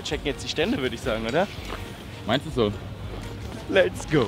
checken jetzt die Stände, würde ich sagen, oder? Meinst du so? Let's go!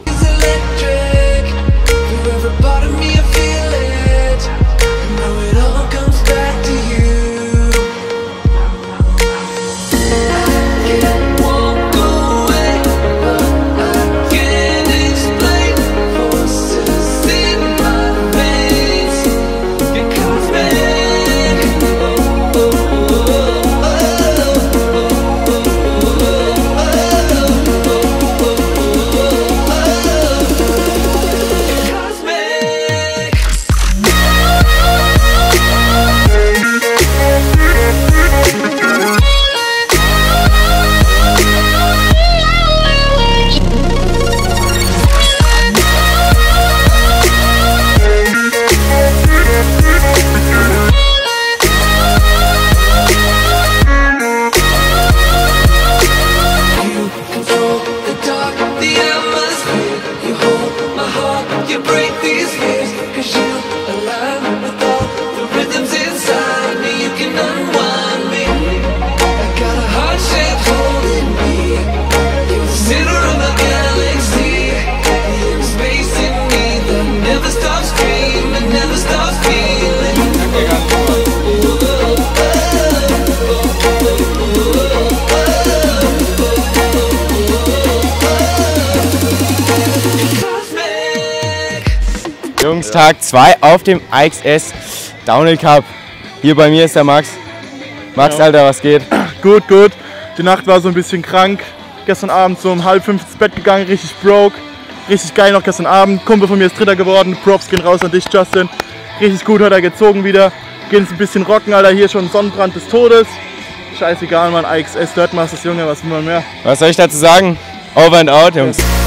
Jungs, Tag 2 auf dem AXS Downhill Cup. Hier bei mir ist der Max. Max, Alter, was geht? Gut, gut. Die Nacht war so ein bisschen krank. Gestern Abend so um 4:30 ins Bett gegangen, richtig broke. Richtig geil noch gestern Abend. Kumpel von mir ist Dritter geworden. Props gehen raus an dich, Justin. Richtig gut hat er gezogen wieder. Gehen jetzt ein bisschen rocken, Alter. Hier schon Sonnenbrand des Todes. Scheißegal, Mann. AXS Dirtmasters, Junge, was will man mehr? Was soll ich dazu sagen? Over and out, Jungs.